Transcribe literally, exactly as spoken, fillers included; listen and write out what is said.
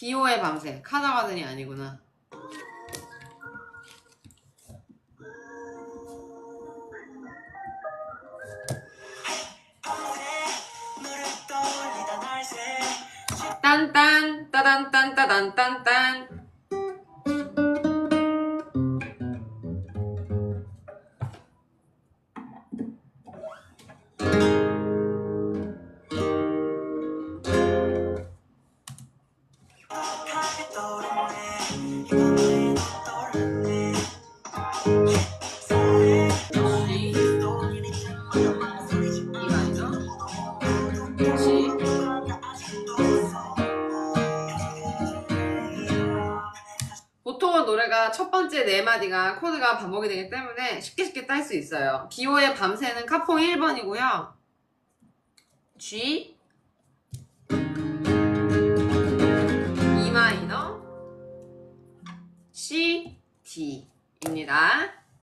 비오의 밤새. 카나가든이 아니구나. 딴딴 따단 딴따단 딴딴. 보통은 노래가 첫 번째 네 마디가 코드가 반복이 되기 때문에 쉽게 쉽게 딸 수 있어요. 비오의 밤새는 카포 일 번이고요. G, E 마이너, C, D입니다.